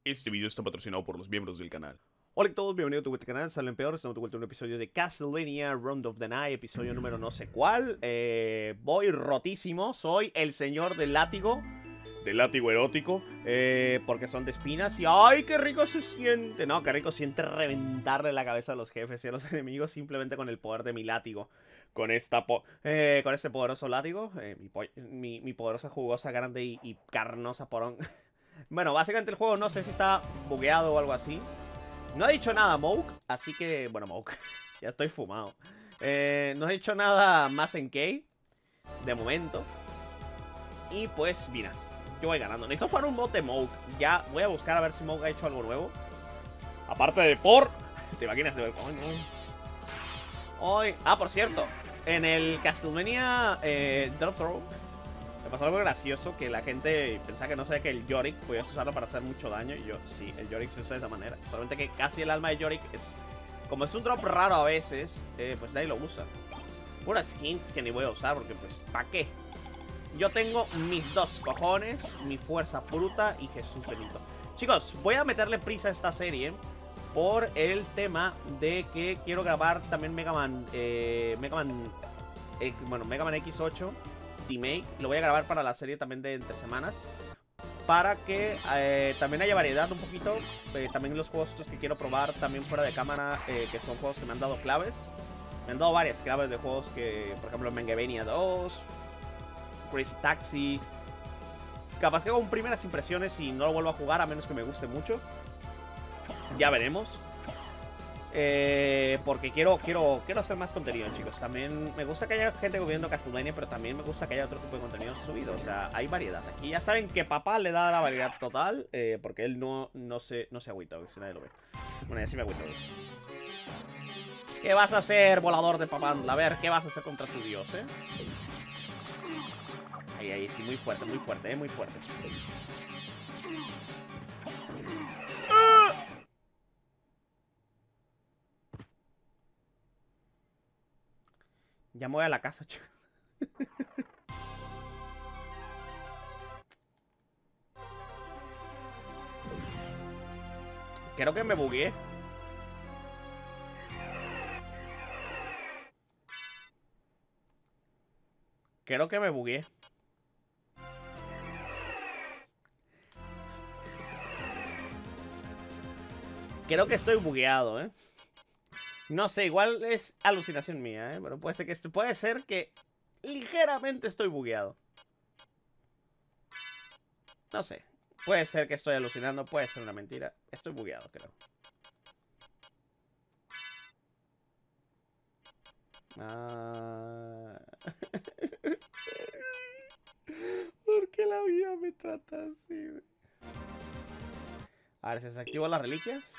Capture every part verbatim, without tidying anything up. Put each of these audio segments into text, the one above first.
Este video está patrocinado por los miembros del canal. Hola a todos, bienvenidos a tu vuelta canal, Salen Peor. Estamos de vuelta en un episodio de Castlevania Round of the Night, episodio número no sé cuál. eh, Voy rotísimo, soy el señor del látigo. Del látigo erótico, eh, porque son de espinas y ¡ay, qué rico se siente! No, qué rico siente reventarle la cabeza a los jefes y a los enemigos simplemente con el poder de mi látigo. Con esta po eh, con este poderoso látigo, eh, mi, mi, mi poderosa, jugosa, grande y, y carnosa porón. Bueno, básicamente el juego no sé si está bugueado o algo así. No ha dicho nada Moke, así que... Bueno, Moke, ya estoy fumado. Eh, no ha dicho nada más en K, de momento. Y pues, mira, yo voy ganando. Necesito jugar un mod de Moke. Ya voy a buscar a ver si Moke ha hecho algo nuevo. Aparte de por... ¿Te imaginas? Hoy... Ah, por cierto, en el Castlevania eh, Drop Throw me pasó algo gracioso, que la gente pensaba que no sabía que el Yorick podías usarlo para hacer mucho daño. Y yo, sí, el Yorick se usa de esa manera. Solamente que casi el alma de Yorick es... Como es un drop raro a veces, eh, pues nadie lo usa. Puras hints que ni voy a usar porque pues, ¿para qué? Yo tengo mis dos cojones, mi fuerza bruta y Jesús bendito. Chicos, voy a meterle prisa a esta serie por el tema de que quiero grabar también Mega Man, eh, Mega Man, eh, bueno, Mega Man equis ocho Remake. Lo voy a grabar para la serie también de entre semanas, para que eh, también haya variedad un poquito. eh, También los juegos estos que quiero probar también fuera de cámara, eh, que son juegos que me han dado claves. Me han dado varias claves de juegos que, por ejemplo, Megaevania dos, Crazy Taxi. Capaz que hago un primeras impresiones y no lo vuelvo a jugar a menos que me guste mucho. Ya veremos. Eh, porque quiero, quiero, quiero hacer más contenido, chicos. También me gusta que haya gente viendo Castlevania, pero también me gusta que haya otro tipo de contenido subido. O sea, hay variedad. Aquí ya saben que papá le da la variedad total, eh, porque él no, no, se, no se agüita, si nadie lo ve. Bueno, ya sí me agüito. ¿Qué vas a hacer, volador de papá? A ver, ¿qué vas a hacer contra tu dios, eh? Ahí, ahí, sí, muy fuerte, muy fuerte, eh, muy fuerte. Ya me voy a la casa, chicos. Creo que me bugué. Creo que me bugué. Creo que estoy bugueado, ¿eh? No sé, igual es alucinación mía, ¿eh? Pero puede ser que, puede ser que ligeramente estoy bugueado. No sé. Puede ser que estoy alucinando, puede ser una mentira. Estoy bugueado, creo. Ah... ¿Por qué la vida me trata así, güey? A ver, ¿se desactivan las reliquias?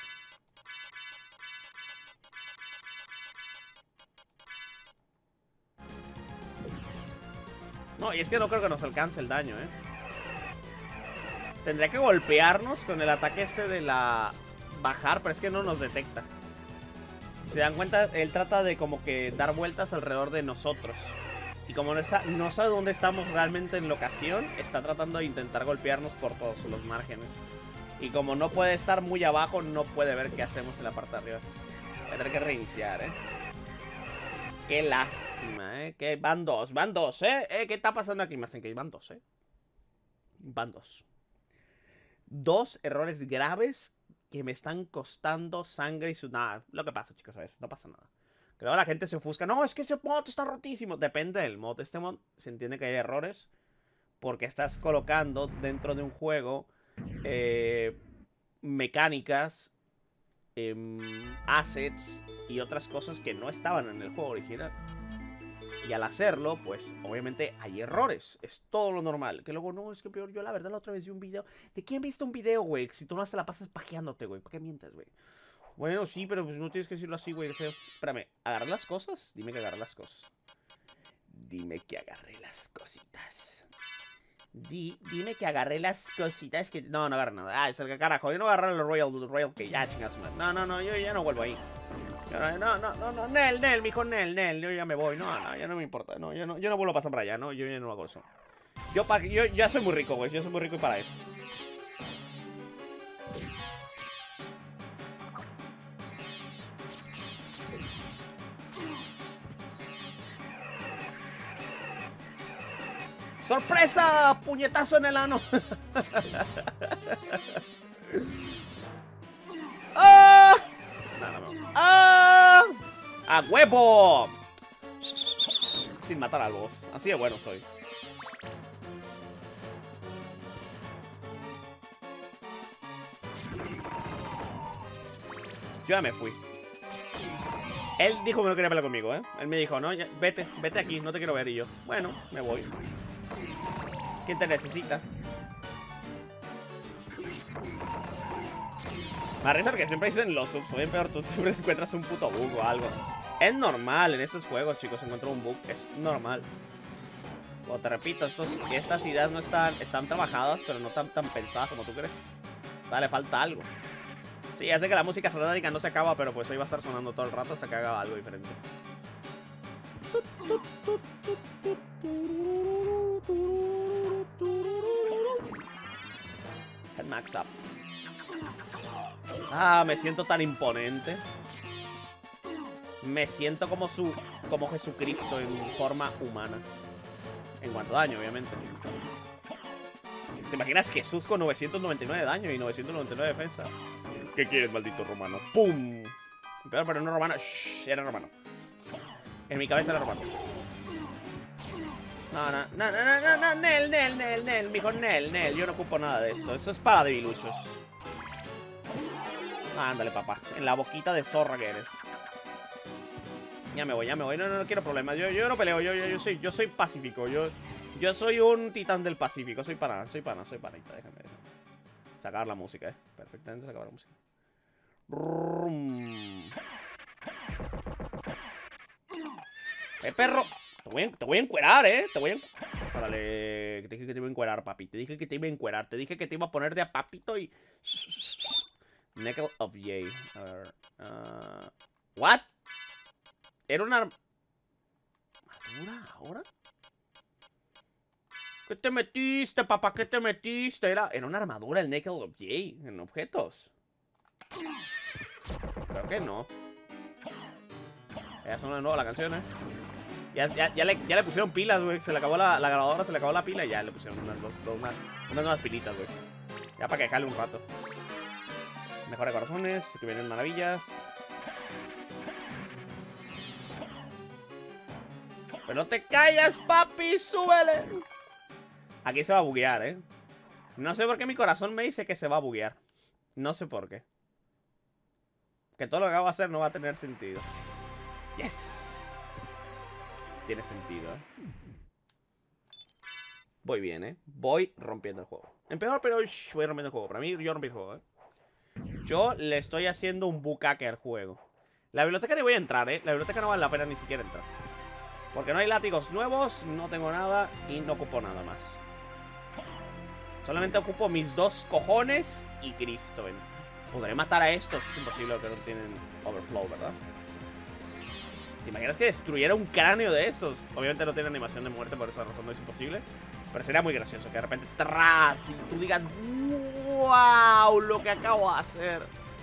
No, y es que no creo que nos alcance el daño, ¿eh? Tendría que golpearnos con el ataque este de la... Bajar, pero es que no nos detecta. Si se dan cuenta, él trata de como que dar vueltas alrededor de nosotros. Y como no, está, no sabe dónde estamos realmente en la ocasión, está tratando de intentar golpearnos por todos los márgenes. Y como no puede estar muy abajo, no puede ver qué hacemos en la parte de arriba. Voy a tener que reiniciar, ¿eh? Qué lástima, ¿eh? Que van dos, van dos, ¿eh? ¿eh? ¿Qué está pasando aquí? Más en que van dos, ¿eh? Van dos. Dos errores graves que me están costando sangre y su... Nada, lo que pasa, chicos, ¿sabes? No pasa nada. Creo que la gente se ofusca. No, es que ese mod está rotísimo. Depende del mod. Este mod se entiende que hay errores porque estás colocando dentro de un juego eh, mecánicas, eh, assets y otras cosas que no estaban en el juego original. Y al hacerlo, pues, obviamente hay errores. Es todo lo normal. Que luego, no, es que peor. Yo la verdad la otra vez vi un video. ¿De quién viste un video, güey? Si tú no te la pasas pajeándote, güey. ¿Por qué mientes, güey? Bueno, sí, pero pues no tienes que decirlo así, güey. Espérame, ¿agarré las cosas? Dime que agarré las cosas. Dime que agarré las cositas. Di, dime que agarré las cositas que... No, no agarré nada. Ah, es el carajo. Yo no agarré el Royal, el Royal Cage. Ah, chingas, man. No, no, no, yo ya no vuelvo ahí. No, no, no, no, no, Nel, Nel, mijo, Nel, Nel. Yo ya me voy. No, no, ya no me importa. No, yo no, yo no vuelvo a pasar para allá, ¿no? Yo ya no hago eso. Yo, pa, yo ya soy muy rico, güey. Yo soy muy rico para eso. ¡Sorpresa! ¡Puñetazo en el ano! ¡Ah! No, no, no. ¡Ah! ¡A huevo! Sin matar al boss. Así de bueno soy. Yo ya me fui. Él dijo que no quería pelear conmigo, ¿eh? Él me dijo, no, ya, vete, vete aquí, no te quiero ver. Y yo, bueno, me voy. ¿Quién te necesita? Me arriesga porque siempre dicen los subs, bien peor, tú siempre encuentras un puto bug o algo. Es normal en estos juegos, chicos, encontrar un bug, es normal. Como te repito, estos, estas ideas no están, están trabajadas, pero no tan, tan pensadas como tú crees. O sea, le falta algo. Sí, ya sé que la música satánica no se acaba, pero pues hoy va a estar sonando todo el rato hasta que haga algo diferente. Head max up. Ah, me siento tan imponente. Me siento como su, como Jesucristo en forma humana. En cuanto a daño, obviamente. ¿Te imaginas Jesús con novecientos noventa y nueve de daño y novecientos noventa y nueve de defensa? ¿Qué quieres, maldito romano? ¡Pum! Pero, pero no romano. Shh, era romano. En mi cabeza era romano. No, no, no, no, no, no, Nel, Nel, Nel, Nel, mijo, Nel, Nel. Yo no ocupo nada de esto. Eso es para debiluchos. Ándale, papá. En la boquita de zorra que eres. Ya me voy, ya me voy. No, no, no quiero problemas. Yo, yo no peleo. Yo, yo, yo soy, yo soy pacífico. Yo, yo soy un titán del Pacífico. Soy pana, soy pana, soy panita. Déjame, déjame. Sacar la música, eh. Perfectamente sacar la música. Rum. Eh, perro. Te voy, a, te voy a encuerar, eh. Te voy a. Órale. Te dije que te iba a encuerar, papi. Te dije que te iba a encuerar. Te dije que te iba a poner de a papito y. Nickel of Yay. A ver. Uh... ¿What? Era una armadura ahora. ¿Qué te metiste, papá? ¿Qué te metiste? Era, era una armadura el Nickel of Yay en objetos. Creo que no. Ya sonó de nuevo la canción, eh. Ya, ya, ya, le, ya le pusieron pilas, güey. Se le acabó la, la grabadora, se le acabó la pila y ya le pusieron unas, dos, dos, unas, unas nuevas pilitas, güey. Ya para que jale un rato. Mejora de corazones, que vienen maravillas. Pero no te callas, papi, súbele. Aquí se va a buguear, eh. No sé por qué mi corazón me dice que se va a buguear. No sé por qué. Que todo lo que acabo de hacer no va a tener sentido. Yes. Tiene sentido, eh. Voy bien, eh. Voy rompiendo el juego. Empeor, pero shh, voy rompiendo el juego. Para mí, yo rompí el juego, eh. Yo le estoy haciendo un bucaque al juego. La biblioteca ni voy a entrar, eh. La biblioteca no vale la pena ni siquiera entrar. Porque no hay látigos nuevos, no tengo nada y no ocupo nada más. Solamente ocupo mis dos cojones y Cristo. ¿eh? Podré matar a estos, es imposible que no tienen overflow, ¿verdad? ¿Te imaginas que destruyera un cráneo de estos? Obviamente no tiene animación de muerte, por esa razón no es imposible. Pero sería muy gracioso que de repente tras y tú digas ¡wow! Lo que acabo de hacer.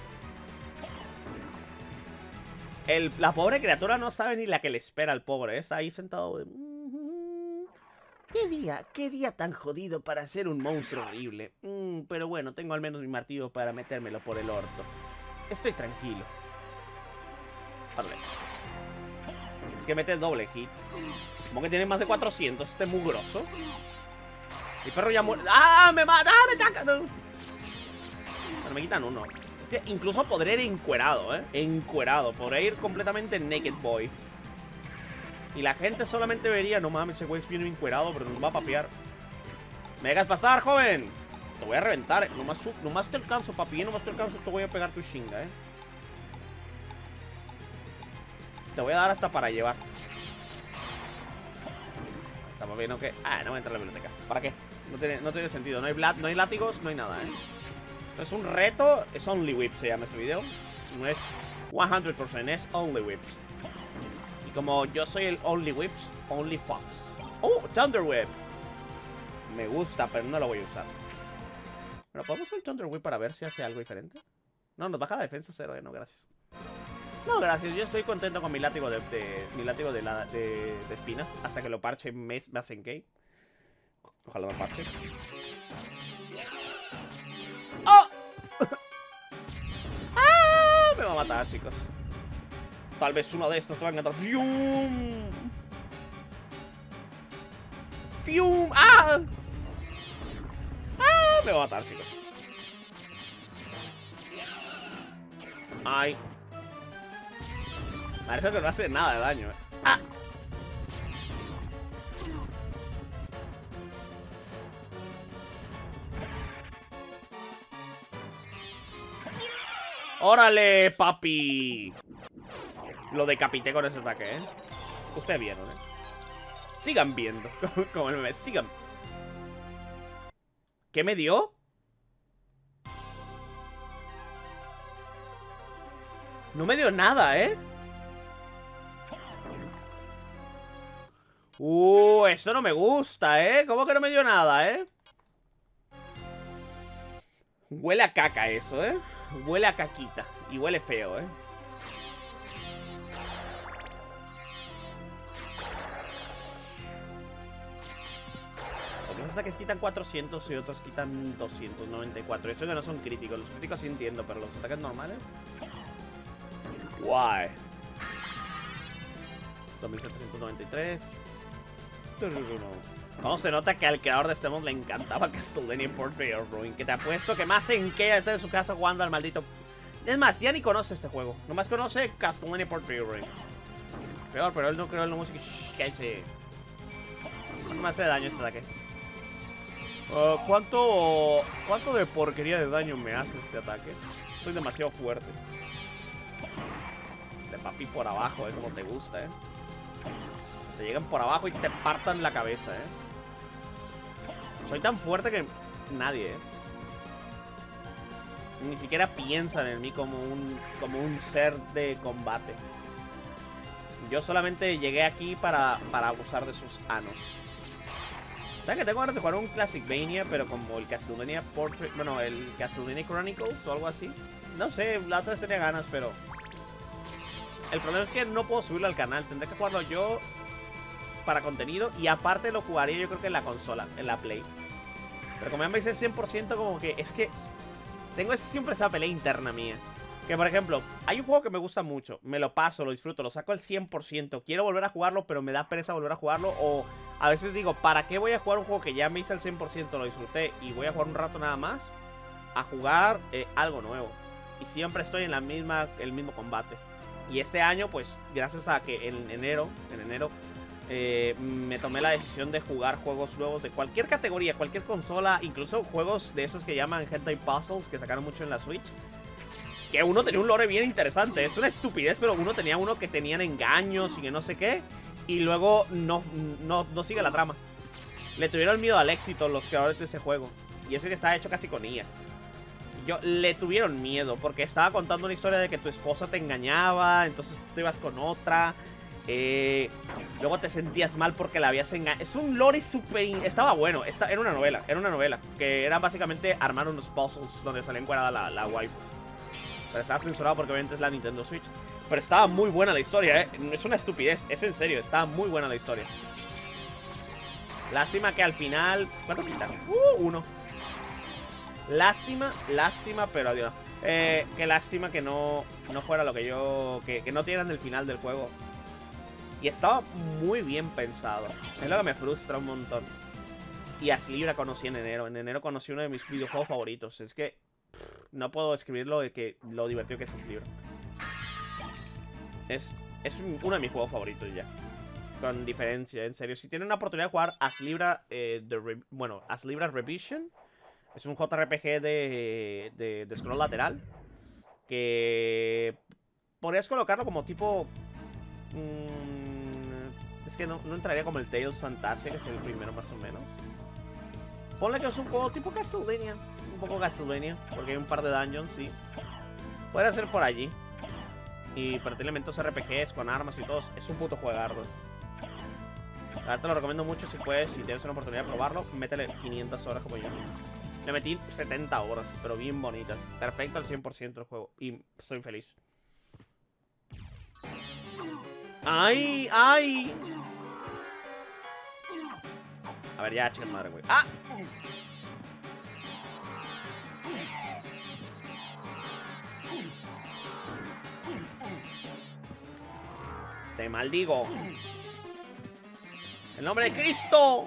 El, la pobre criatura no sabe ni la que le espera al pobre. Está ahí sentado. De... ¿Qué día? ¿Qué día tan jodido para ser un monstruo horrible? Mm, pero bueno, tengo al menos mi martillo para metérmelo por el orto. Estoy tranquilo. Vale. Es que mete el doble hit. Como que tiene más de cuatrocientos este mugroso. El perro ya muere. ¡Ah! ¡Me mata! ¡Ah! ¡Me ataca! No. Bueno, me quitan uno. Es que incluso podré ir encuerado, ¿eh? Encuerado. Podré ir completamente naked boy. Y la gente solamente vería, no mames, ese güey viene encuerado, pero nos va a papear. ¿Me dejas pasar, joven? Te voy a reventar, ¿eh? Nomás, nomás te alcanzo, papi. Nomás te alcanzo, te voy a pegar tu chinga, ¿eh? Te voy a dar hasta para llevar. Estamos viendo que... Ah, no voy a entrar a la biblioteca. ¿Para qué? No tiene, no tiene sentido. No hay, no hay látigos, no hay nada, ¿eh? Es un reto. Es Only Whip, se llama este video. No es cien por ciento, es Only Whips. Y como yo soy el Only Whips, Only Fox. ¡Oh! Thunder Whip. Me gusta, pero no lo voy a usar. Bueno, ¿podemos usar el Thunder Whip para ver si hace algo diferente? No, nos baja la defensa cero, eh. No, gracias. No, gracias. Yo estoy contento con mi látigo de, de mi látigo de, la, de, de espinas hasta que lo parche Mazenkei. Ojalá me parche. ¡Oh! ¡Ah! Me va a matar, chicos. Tal vez uno de estos te va a encantar. ¡Fium! ¡Fium! ¡Ah! ¡Ah! Me va a matar, chicos. ¡Ay! Parece que no hace nada de daño, eh. ¡Ah! ¡Órale, papi! Lo decapité con ese ataque, ¿eh? Ustedes vieron, ¿eh? Sigan viendo. Como el meme. Sigan. ¿Qué me dio? No me dio nada, ¿eh? Uh, eso no me gusta, ¿eh? ¿Cómo que no me dio nada, eh? Huele a caca eso, ¿eh? Huele a caquita. Y huele feo, ¿eh? Porque los ataques quitan cuatrocientos y otros quitan doscientos noventa y cuatro. Eso que no son críticos. Los críticos sí entiendo, pero los ataques normales... Guay. dos mil setecientos noventa y tres. ¿Cómo se nota que al creador de este mod le encantaba Castlevania Portrait of Ruin? Que te apuesto que más en que estar en su casa jugando al maldito... Es más, ya ni conoce este juego. Nomás conoce Castlevania Portrait of Ruin. Peor, pero él no creó la música. Shh, que se... No me hace daño este ataque. Uh, ¿Cuánto... ¿Cuánto de porquería de daño me hace este ataque? Soy demasiado fuerte. De papi por abajo, es como te gusta, eh. Te llegan por abajo y te partan la cabeza, eh. Soy tan fuerte que nadie, eh. Ni siquiera piensan en mí como un, como un ser de combate. Yo solamente llegué aquí para, para abusar de sus anos. ¿Saben que tengo ganas de jugar un Classicvania, pero como el Castlevania Portrait... Bueno, el Castlevania Chronicles o algo así? No sé, la otra vez tenía ganas, pero... El problema es que no puedo subirlo al canal. Tendré que jugarlo yo para contenido. Y aparte lo jugaría yo creo que en la consola, en la Play. Pero como ya me dice el cien por ciento, como que es que... Tengo siempre esa pelea interna mía. Que por ejemplo, hay un juego que me gusta mucho. Me lo paso, lo disfruto, lo saco al cien por ciento. Quiero volver a jugarlo, pero me da pereza volver a jugarlo. O a veces digo, ¿para qué voy a jugar un juego que ya me hice al cien por ciento, lo disfruté y voy a jugar un rato nada más? A jugar eh, algo nuevo. Y siempre estoy en la misma, el mismo combate. Y este año, pues, gracias a que en enero, en enero, eh, me tomé la decisión de jugar juegos nuevos de cualquier categoría, cualquier consola, incluso juegos de esos que llaman Hentai Puzzles, que sacaron mucho en la Switch. Que uno tenía un lore bien interesante, es una estupidez, pero uno tenía uno que tenían engaños y que no sé qué. Y luego no, no, no sigue la trama. Le tuvieron miedo al éxito los creadores de ese juego. Y eso que estaba hecho casi con I A. Yo, le tuvieron miedo porque estaba contando una historia de que tu esposa te engañaba, entonces tú ibas con otra, eh, luego te sentías mal porque la habías engañado. Es un lore súper... Estaba bueno, esta, era una novela, era una novela que era básicamente armar unos puzzles donde salía encuadrada la, la waifu. Pero estaba censurado porque obviamente es la Nintendo Switch. Pero estaba muy buena la historia, eh. Es una estupidez, es en serio, estaba muy buena la historia. Lástima que al final... ¿Cuánto quitan? Uh, uno. Lástima, lástima, pero adiós. Eh, qué lástima que no, no fuera lo que yo... Que, que no dieran el final del juego. Y estaba muy bien pensado. Es lo que me frustra un montón. Y Aslibra conocí en enero. En enero conocí uno de mis videojuegos favoritos. Es que pff, no puedo describir lo, de que, lo divertido que es Aslibra. Es, es uno de mis juegos favoritos ya. Con diferencia, en serio. Si tienen una oportunidad de jugar Aslibra, eh, de bueno, Aslibra Revision... Es un J R P G de, de, de scroll lateral. Que podrías colocarlo como tipo... Mmm, es que no, no entraría como el Tales Fantasia, que es el primero más o menos. Ponle que es un juego tipo Castlevania. Un poco Castlevania, porque hay un par de dungeons, sí. Podría ser por allí. Y para elementos R P Gs con armas y todo. Es un puto juegardo. La verdad te lo recomiendo mucho si puedes, si tienes una oportunidad de probarlo. Métele quinientas horas como yo. Me metí setenta horas, pero bien bonitas. Perfecto al cien por ciento el juego. Y estoy feliz. ¡Ay! ¡Ay! A ver, ya, chica madre, güey. ¡Ah! Te maldigo. ¡En nombre de Cristo!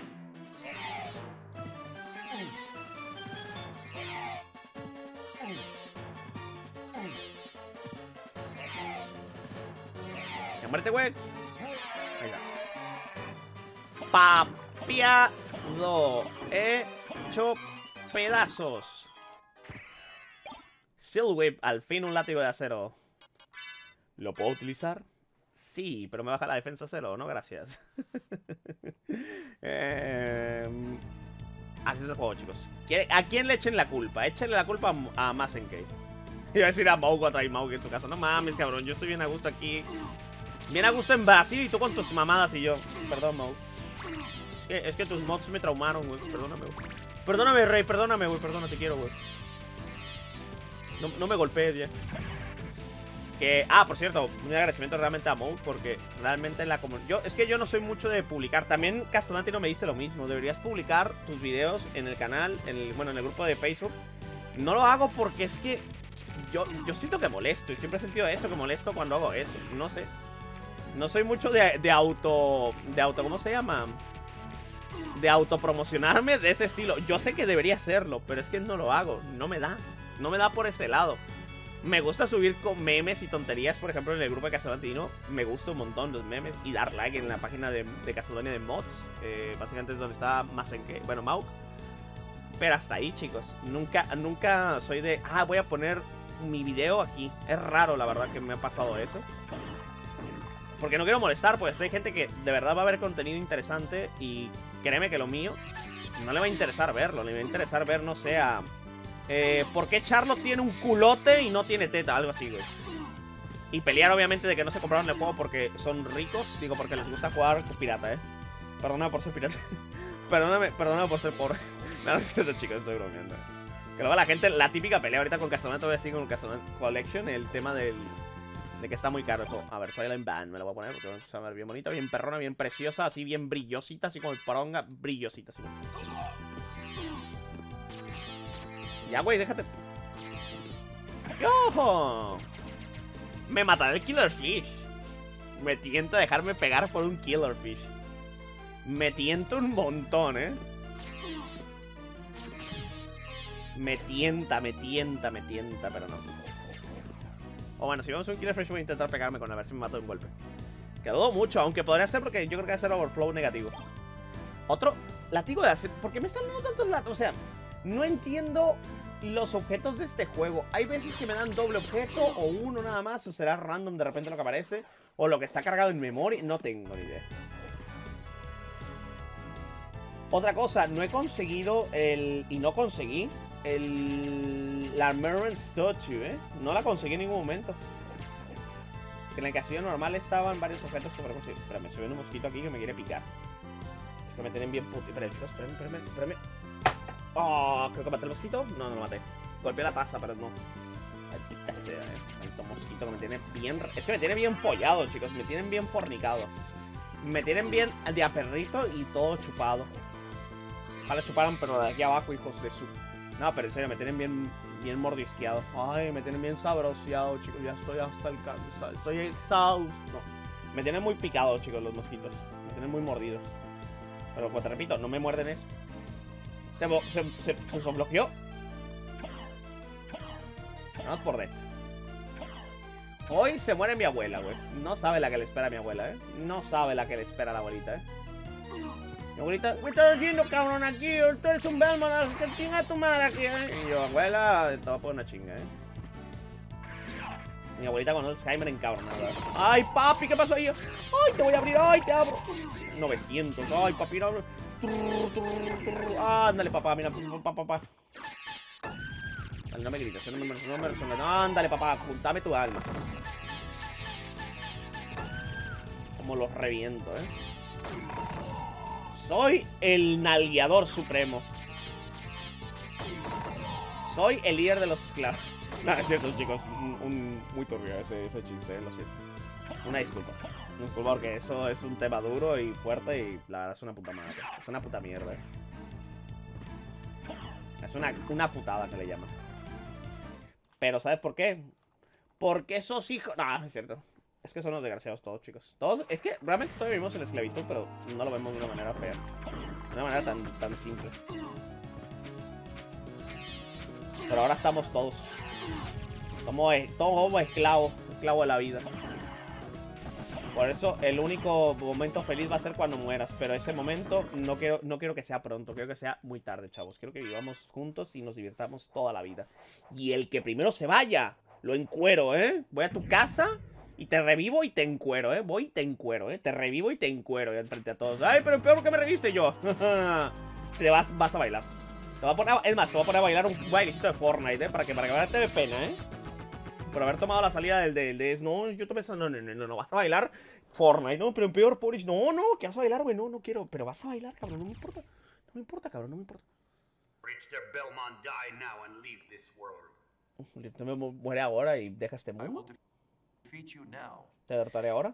¡Ya muerte, Wex! Venga. Papiado. Hecho pedazos. Steel Whip. Al fin un látigo de acero. ¿Lo puedo utilizar? Sí, pero me baja la defensa cero, ¿no? Gracias. eh, así es el juego, chicos. ¿A quién le echen la culpa? Échenle la culpa a, a Masenkei. Iba a decir a Maugo a traer Maugo en su casa. No mames, cabrón. Yo estoy bien a gusto aquí. Bien a gusto en Brasil y tú con tus mamadas y yo. Perdón, Mau. Es que, es que tus mods me traumaron, güey. Perdóname, güey. Perdóname, Rey. Perdóname, güey. Perdona, te quiero, güey. No, no me golpees ya. Que, ah, por cierto, un agradecimiento realmente a Mode porque realmente en la comunidad... Yo, es que yo no soy mucho de publicar. También Castonati no me dice lo mismo. Deberías publicar tus videos en el canal, en el, bueno, en el grupo de Facebook. No lo hago porque es que yo, yo siento que molesto. Y siempre he sentido eso, que molesto cuando hago eso. No sé. No soy mucho de, de auto... De auto, ¿cómo se llama? De autopromocionarme de ese estilo. Yo sé que debería hacerlo, pero es que no lo hago. No me da. No me da por ese lado. Me gusta subir con memes y tonterías, por ejemplo, en el grupo de Castlevania. Me gusta un montón los memes. Y dar like en la página de, de Castlevania de mods. Eh, básicamente es donde está Masenkei. Bueno, Mauk. Pero hasta ahí, chicos. Nunca, nunca soy de... Ah, voy a poner mi video aquí. Es raro, la verdad, que me ha pasado eso. Porque no quiero molestar, pues hay gente que de verdad va a ver contenido interesante. Y créeme que lo mío no le va a interesar verlo. Le va a interesar ver, no sé, a... Eh, ¿por qué Charlotte tiene un culote y no tiene teta? Algo así, güey. Y pelear, obviamente, de que no se compraron el juego porque son ricos. Digo, porque les gusta jugar pirata, ¿eh? Perdóname por ser pirata. perdóname, perdóname por ser pobre. No, no es cierto, chicos, estoy bromeando. Que luego la gente, la típica pelea ahorita con Castlevania, todavía sigue con Castlevania Collection, el tema del... De que está muy caro esto. A ver, Twilight Band me lo voy a poner porque va a ver bien bonita, bien perrona, bien preciosa, así bien brillosita, así como el poronga, brillosita, así. Ya, güey, déjate. ¡Ojo! Me matará el Killer Fish. Me tienta dejarme pegar por un Killer Fish. Me tienta un montón, ¿eh? Me tienta, me tienta, me tienta, pero no. O bueno, si vamos a un Killer Fish voy a intentar pegarme con a ver si me mato de un golpe. Que dudo mucho, aunque podría ser porque yo creo que va a ser overflow negativo. Otro látigo de hacer... ¿Por qué me están dando tantos látigos? O sea, no entiendo... los objetos de este juego. Hay veces que me dan doble objeto o uno nada más, o será random de repente lo que aparece, o lo que está cargado en memoria, no tengo ni idea. Otra cosa, no he conseguido el... y no conseguí el... la Merman Statue, ¿eh? No la conseguí en ningún momento. En el castillo normal estaban varios objetos que para conseguir. Espera, me sube un mosquito aquí que me quiere picar. Es que me tienen bien puto. Espera, chicos, espérame, espérame, espérame. Oh, creo que maté el mosquito. No, no lo maté. Golpeé la taza, pero no. Maldita sea, eh. Maldito mosquito que me tiene bien... Es que me tiene bien follado, chicos. Me tienen bien fornicado. Me tienen bien de a perrito y todo chupado. Ojalá chuparan, pero de aquí abajo, hijos de su... No, pero en serio, me tienen bien, bien mordisqueado. Ay, me tienen bien sabroseado, chicos. Ya estoy hasta el cansancio. Estoy exhausto. No. Me tienen muy picados, chicos, los mosquitos. Me tienen muy mordidos. Pero, pues te repito, no me muerden esto. Se, se, se, se sobloqueó. Vamos por dentro. Hoy se muere mi abuela, güey. No sabe la que le espera a mi abuela, ¿eh? No sabe la que le espera a la abuelita, ¿eh? Mi abuelita, ¿qué estás haciendo, cabrón, aquí? Tú eres un Belmont, que chinga tu madre aquí, ¿eh? Y yo, abuela, te voy a poner una chinga, ¿eh? Mi abuelita con Alzheimer encabronada. ¡Ay, papi! ¿Qué pasó ahí? ¡Ay, te voy a abrir! ¡Ay, te abro! novecientos. ¡Ay, papi! No. Ah, ándale, papá, mira, papá, papá. No me grites, no me no me resuelve. No, ándale, papá, juntame tu alma. Como los reviento, eh. Soy el nalgueador supremo. Soy el líder de los esclavos. No, es cierto, chicos. Un, un, muy turbio ese, ese chiste, lo siento. Una disculpa. Porque eso es un tema duro y fuerte y la verdad es una puta madre. Es una puta mierda. Es una, una putada que le llaman. Pero ¿sabes por qué? Porque esos hijos... No, no es cierto. Es que son los desgraciados todos, chicos. Todos... Es que realmente todavía vivimos en la esclavitud, pero no lo vemos de una manera fea. De una manera tan, tan simple. Pero ahora estamos todos. Somos, todos somos esclavos. Esclavos de la vida. Por eso el único momento feliz va a ser cuando mueras. Pero ese momento no quiero, no quiero que sea pronto. Quiero que sea muy tarde, chavos. Quiero que vivamos juntos y nos divirtamos toda la vida. Y el que primero se vaya, lo encuero, ¿eh? Voy a tu casa y te revivo y te encuero, ¿eh? Voy y te encuero, ¿eh? Te revivo y te encuero, ¿eh? Frente a todos. Ay, pero peor que me reviste yo. Te vas, vas a bailar. Te voy a poner, es más, te voy a poner a bailar un bailecito de Fortnite, ¿eh? Para que, para que te dé pena, ¿eh? Por haber tomado la salida del de, de, de no, yo tomé esa, no, no, no, no, no, vas a bailar Fortnite, no, pero en peor, Polish, no, no, que vas a bailar, güey, no, no quiero, pero vas a bailar, cabrón, no me importa, no me importa, cabrón, no me importa. Te me muere ahora y deja este mundo. Te derrotaré ahora.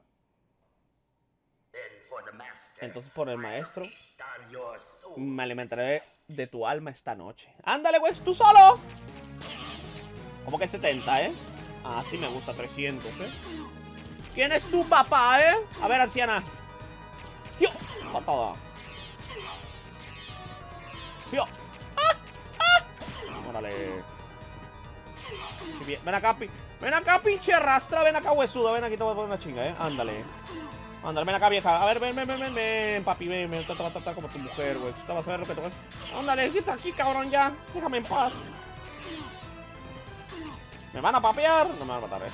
Entonces por el maestro me alimentaré de tu alma esta noche. Ándale, güey, tú solo. Como que setenta, ¿eh? Ah, sí me gusta, trescientos, ¿eh? ¿Quién es tu papá, eh? A ver, anciana. ¡Yo! Patada. ¡Yo! ¡Ah! ¡Ah! Órale. Ven acá, pi... ven acá, pinche arrastra. Ven acá, huesuda. Ven aquí, te voy a poner una chinga, ¿eh? Ándale. Ándale, ven acá, vieja. A ver, ven, ven, ven, ven, ven, papi, ven, ven. Te va a tratar como tu mujer, güey. Tú vas a ver lo que te vas. Ándale, quita aquí, cabrón, ya. Déjame en paz. ¿Me van a papear? No me van a matar, eh.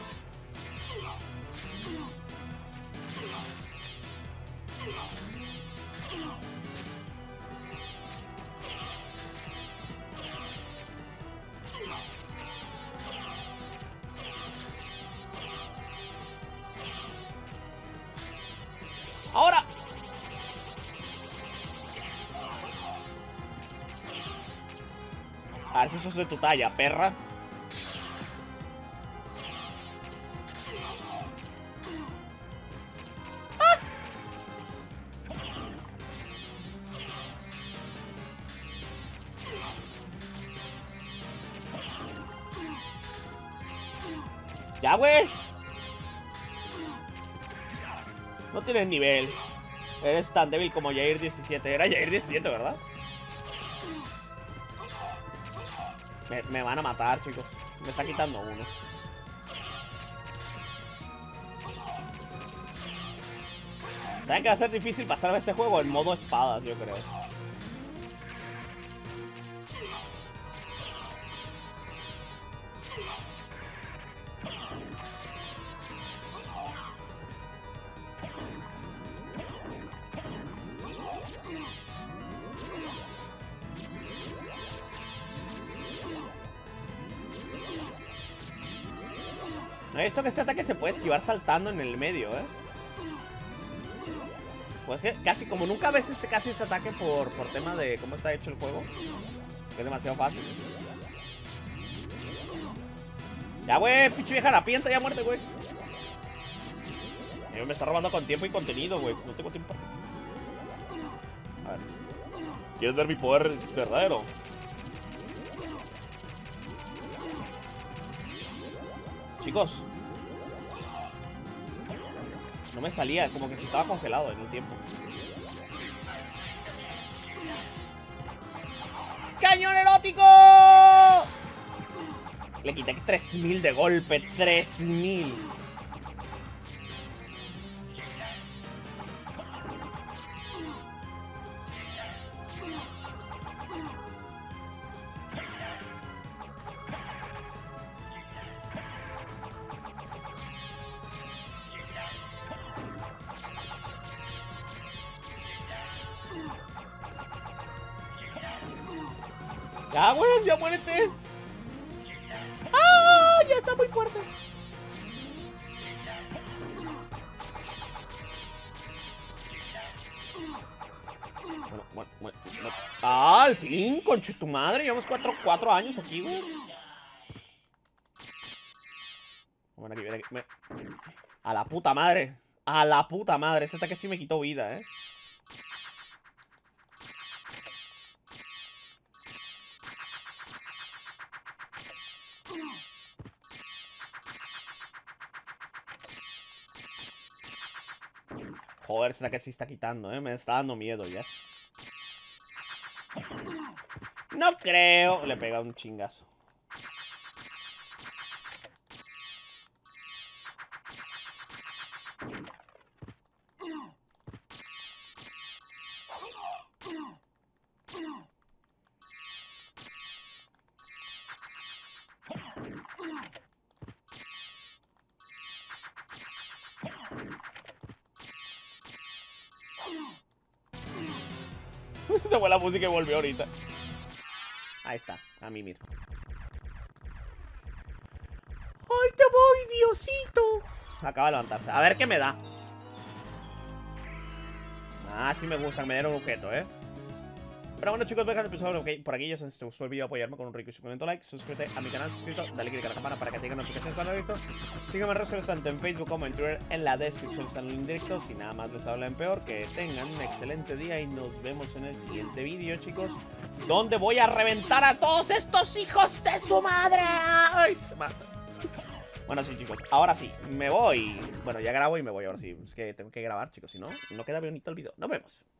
¡Ahora! A ver si eso es de tu talla, perra. ¡Ya, güey! No tienes nivel. Eres tan débil como Jair diecisiete. Era Jair diecisiete, ¿verdad? Me, me van a matar, chicos. Me está quitando uno. ¿Saben que va a ser difícil pasar este juego en modo espadas, yo creo? Eso que este ataque se puede esquivar saltando en el medio, ¿eh? Pues que casi, como nunca ves este casi este ataque por, por tema de cómo está hecho el juego, que es demasiado fácil. Ya, güey, pinche vieja harapienta, ya muerte, güey. Me está robando con tiempo y contenido, güey. No tengo tiempo. A ver. ¿Quieres ver mi poder verdadero? Chicos. No me salía, como que si estaba congelado en el tiempo. ¡Cañón erótico! Le quité tres mil de golpe, tres mil. Ya, güey, ya muérete. ¡Ah! Ya está muy fuerte. Bueno, bueno, bueno, bueno. Ah, al fin, conche tu madre. Llevamos cuatro, cuatro años aquí, güey. Bueno, aquí viene. A la puta madre. A la puta madre, ese ataque sí me quitó vida, ¿eh? Joder, ese ataque sí está quitando, ¿eh? Me está dando miedo ya. No creo. Le pega un chingazo. Se fue la música y volvió ahorita. Ahí está, a mí mismo. ¡Ay, te voy, Diosito! Acaba de levantarse. A ver qué me da. Ah, sí me gusta, me dieron un objeto, ¿eh? Pero bueno, chicos, dejar el episodio okay, por aquí. Ya sabes, si te gustó el vídeo, apoyarme con un rico y suculento like. Suscríbete a mi canal, suscríbete, dale click a la campana para que te lleguen notificaciones cuando edito. Sígueme en redes sociales, tanto en Facebook como en Twitter. En la descripción está el link directo. Si nada más les habla en peor, que tengan un excelente día y nos vemos en el siguiente vídeo, chicos, donde voy a reventar a todos estos hijos de su madre. ¡Ay, se mata! Bueno, sí, chicos, ahora sí, me voy. Bueno, ya grabo y me voy ahora sí. Es que tengo que grabar, chicos, si no, no queda bonito el video. Nos vemos.